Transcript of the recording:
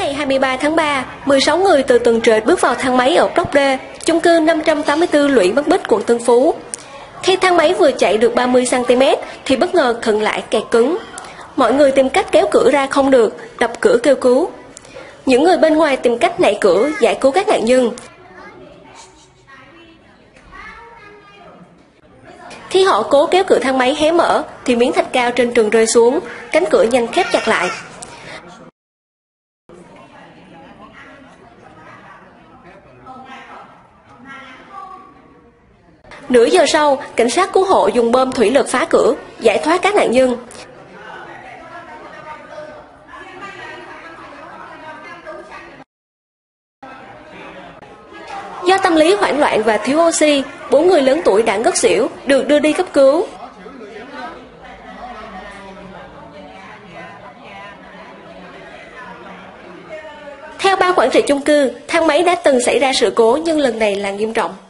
ngày 23 tháng 3, 16 người từ tầng trệt bước vào thang máy ở Block D, chung cư 584 Lũy Mất Bích, quận Tân Phú. Khi thang máy vừa chạy được 30 cm thì bất ngờ khựng lại kẹt cứng. Mọi người tìm cách kéo cửa ra không được, đập cửa kêu cứu. Những người bên ngoài tìm cách nạy cửa giải cứu các nạn nhân. Khi họ cố kéo cửa thang máy hé mở thì miếng thạch cao trên tường rơi xuống, cánh cửa nhanh khép chặt lại. Nửa giờ sau, cảnh sát cứu hộ dùng bơm thủy lực phá cửa, giải thoát các nạn nhân. Do tâm lý hoảng loạn và thiếu oxy, 4 người lớn tuổi đã ngất xỉu, được đưa đi cấp cứu. Theo ban quản trị chung cư, thang máy đã từng xảy ra sự cố nhưng lần này là nghiêm trọng.